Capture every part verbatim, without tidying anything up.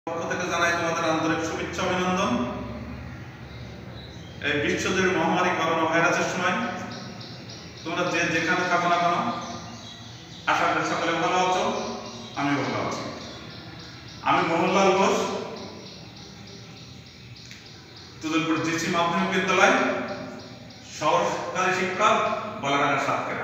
পক্ষ থেকে জানাই তোমাদের আন্তরিক শুভেচ্ছা অভিনন্দন। এই বিশ্বজুড়ে মহামারী করোনা ভাইরাসের সময় তোমরা যে যেখানে থাকো না কেন, আশা করি সকলে ভালো আছো, আমি ভালো আছি। আমি মোহনলাল ঘোষ, তুদলপুর জিসি মাধ্যমিক বিদ্যালয় সহকারী শিক্ষক, বলাডাঙ্গা সাতক্ষীরা।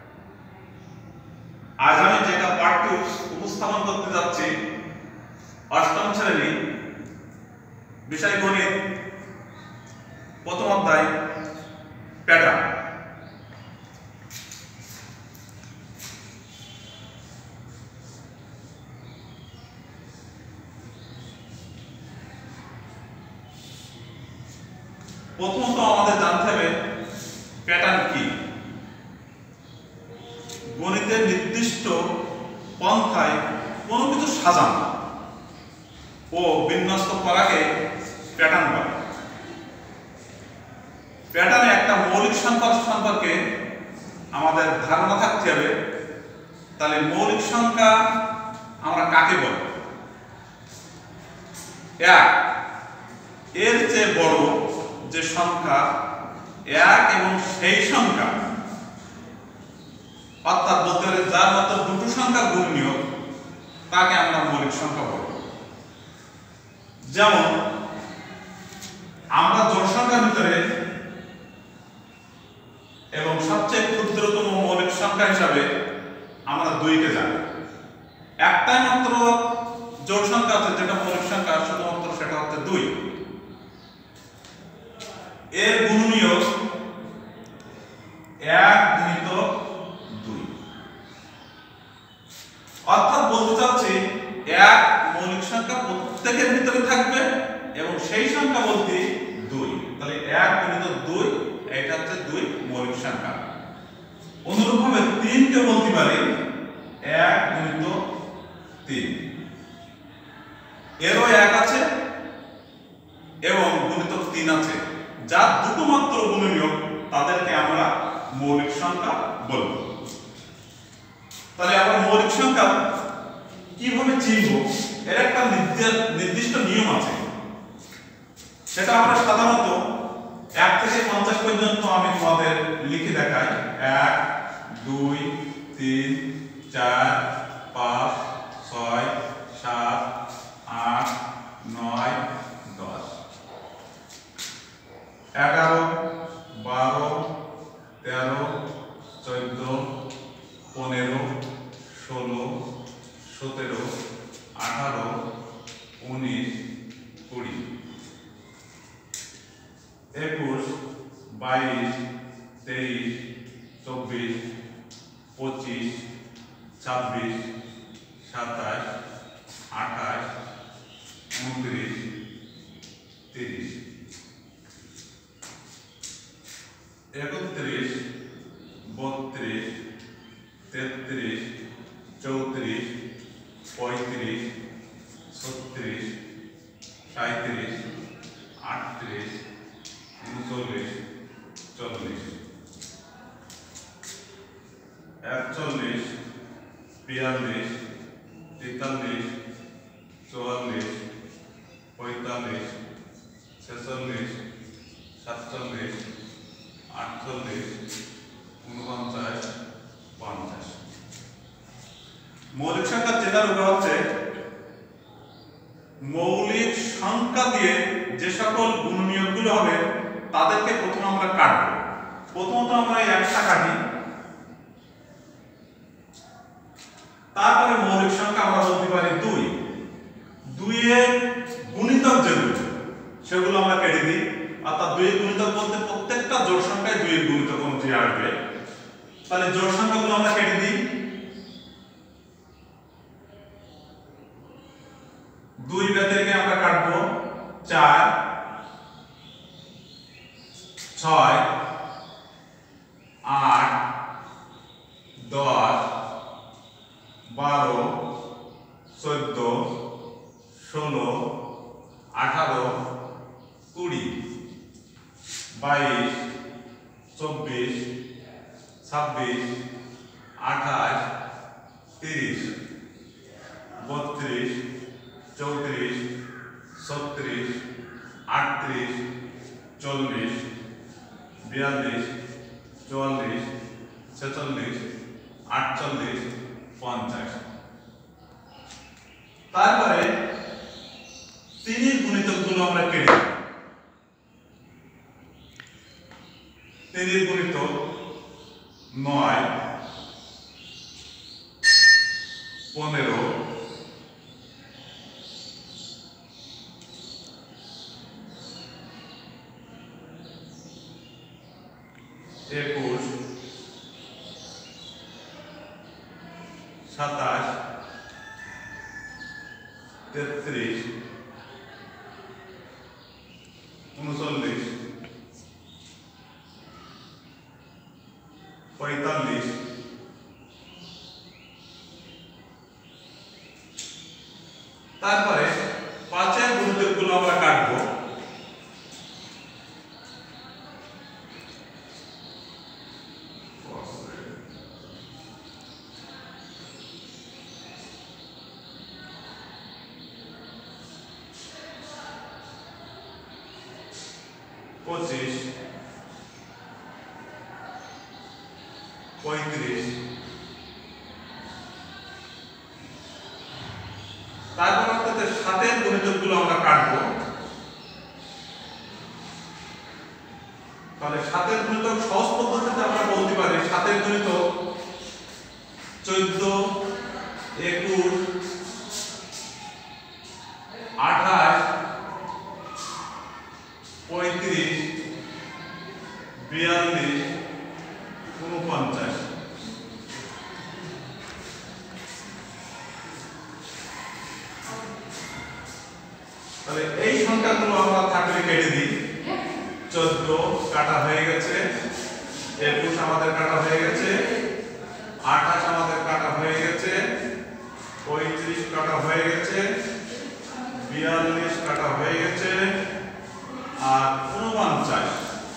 আজ আমি যেটা পার্ট টু উপস্থাপন করতে যাচ্ছি, অষ্টম শ্রেণী বিষয় গণিত, প্রথম অধ্যায় প্যাটার্ন। প্রথমত আমাদের জানতে হবে প্যাটার্ন কি। গণিতের নির্দিষ্ট পন্থায় কোনো কিছু সাজানো ও বিন্যস্ত করাকে প্যাটার্ন বলে। প্যাটার্নে একটা মৌলিক সংখ্যা সম্পর্কে আমাদের ধারণা থাকতে হবে। তাহলে মৌলিক সংখ্যা আমরা কাকে বলি? এক, এর চেয়ে বড় যে সংখ্যা এক এবং সেই সংখ্যা, অর্থাৎ বলতে গেলে যার মতো দুটো সংখ্যা গুণনীয়, তাকে আমরা মৌলিক সংখ্যা বলি। যেমন আমরা জোড় সংখ্যার ভিতরে এবং সবচেয়ে ক্ষুদ্রতম মৌলিক সংখ্যা হিসাবে আমরা দুইকে জানি। একটাই মাত্র জোড় সংখ্যা আছে যেটা মৌলিক সংখ্যা, শুধুমাত্র সেটা হচ্ছে দুই। এর গুণনীয়ক এক গুণিত দুই, অর্থাৎ বলতে চাচ্ছি এক মৌলিক সংখ্যা প্রত্যেকের ভিতরে থাকবে এবং সেই সংখ্যা বলতে দুই। তাহলে এক গুণিত দুই, এটা হচ্ছে দুই মৌলিক সংখ্যা। অনুরূপভাবে তিন কে বলতে পারি এক গুণিত তিন, এরও এক আছে এবং গুণিতক তিন আছে। যার দুটো মাত্র গুণনীয়ক, তাদেরকে আমরা মৌলিক সংখ্যা বলব। তাহলে আমরা মৌলিক সংখ্যা কিভাবে চিনব, এর একটা নির্দিষ্ট নিয়ম আছে। সেটা আমরা সাধারণত এক থেকে পঞ্চাশ পর্যন্ত আমি তোমাদের লিখে দেখাই। এক, দুই, তিন, চার, পাঁচ, ছয়, সাত, আট, নয়, দশ, এগারো, বারো, তেরো, চোদ্দ, পনেরো, ষোলো, সতেরো, আঠারো, উনিশ, কুড়ি, একুশ, বাইশ, তেইশ, চব্বিশ, পঁচিশ, ছাব্বিশ, সাতাশ, আঠাশ, উনত্রিশ, তিরিশ, একত্রিশ, বত্রিশ, তেত্রিশ, চৌত্রিশ, পঁয়ত্রিশ, ছত্রিশ, সাঁইত্রিশ, আটত্রিশ, উনচল্লিশ, চল্লিশ, একচল্লিশ, বিয়াল্লিশ, তেতাল্লিশ, চুয়াল্লিশ, পঁয়তাল্লিশ, ছেচল্লিশ, সাতচল্লিশ, আটচল্লিশ, উনপঞ্চাশ, পঞ্চাশ। মৌলিক সংখ্যা চেনার উপায় হচ্ছে মৌলিক সংখ্যা দিয়ে যে সকল গুণনীয়কগুলো হবে তাদেরকে প্রথমে আমরা কাটবো। প্রথমত আমরা একটা কাটি, তারপরে মৌলিক সংখ্যা আমরা বলতে পারি দুই। দুইয়ের গুণিতক যেগুলো সেগুলো আমরা কেটে দিই। অর্থাৎ দুইয়ের গুণিতক বলতে প্রত্যেকটা জোড় সংখ্যায় দুইয়ের গুণিতক অনুযায়ী আসবে। তাহলে জোড় সংখ্যাগুলো আমরা কেটে দিই। দুই ব্যতিরেকে আমরা কাটবো চার, ছয়, আট, দশ, বারো, চোদ্দ, ষোলো, আঠারো, কুড়ি, বাইশ, চব্বিশ, ছাব্বিশ, আঠাশ, তিরিশ, বত্রিশ, চৌত্রিশ, ছত্রিশ, আটত্রিশ, চল্লিশ, বিয়াল্লিশ, চুয়াল্লিশ, ছেচল্লিশ, আটচল্লিশ, পঞ্চাশ। তারপরে তিনের গুণিতকগুলো আমরা কেটে দিই। তিনের গুণিতক নয়, পনেরো, একুশ, সাতাশ, তেত্রিশ, উনচল্লিশ, পঁয়তাল্লিশ, তারপরে পাঁচের গুণিতকগুলো আমরা কাটবো। পঁচিশ, পঁয়ত্রিশ, তারপর অর্থাৎ সাতের গুণিতকগুলো আমরা কাটবো। তাহলে সাতের গুণিতক সহজ পদ্ধতিতে আমরা বলতে পারি সাতের গুণিতক চোদ্দ, একুশ, আঠাশ, পঁয়ত্রিশ, বিয়াল্লিশ, উনপঞ্চাশ। তাহলে এই সংখ্যাগুলো আমরা থাকলে কেটে দিই। চোদ্দ কাটা হয়ে গেছে, একুশ আমাদের কাটা হয়ে গেছে, আঠাশ আমাদের কাটা হয়ে গেছে, পঁয়ত্রিশ কাটা হয়ে গেছে, বিয়াল্লিশ কাটা হয়ে গেছে, আর উনপঞ্চাশ।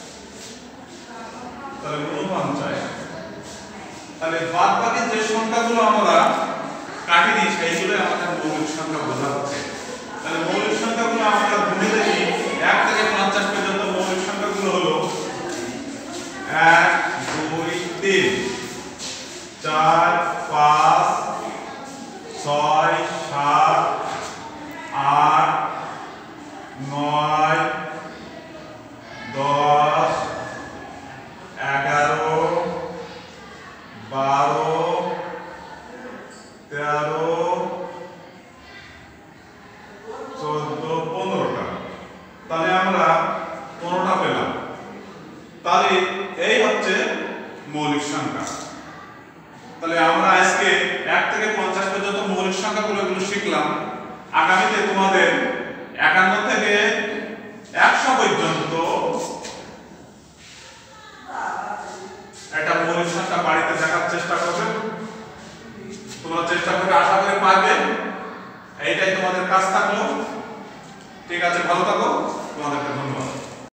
তাহলে উনপঞ্চাশ। তাহলে বাদ বাকি যে সংখ্যাগুলো আমরা কাটিনি সেইগুলো আমাদের মৌলিক সংখ্যা বোঝা হচ্ছে। তাহলে মৌলিক সংখ্যাগুলো আমরা গুণে দেখি। এক থেকে পঞ্চাশ পর্যন্ত মৌলিক সংখ্যাগুলো হলো এক, দুই, তিন, চার, পাঁচ, ছয়, সাত, আট, নয়, দশ, এগারো, বারো, তেরো, চোদ্দ, পনেরোটা। তাহলে আমরা পনেরোটা পেলাম। তাহলে এই হচ্ছে মৌলিক সংখ্যা। তাহলে আমরা আজকে এক থেকে পঞ্চাশ পর্যন্ত মৌলিক সংখ্যাগুলো এগুলো শিখলাম। আগামীতে তোমাদের একান্ন থেকে একশো পর্যন্ত একটা মৌলিক সংখ্যা বাড়িতে দেখার চেষ্টা করবে। তোমরা চেষ্টা করে আশা করি পারবে। এইটাই তোমাদের কাজ থাকলো। ঠিক আছে, ভালো থাকো।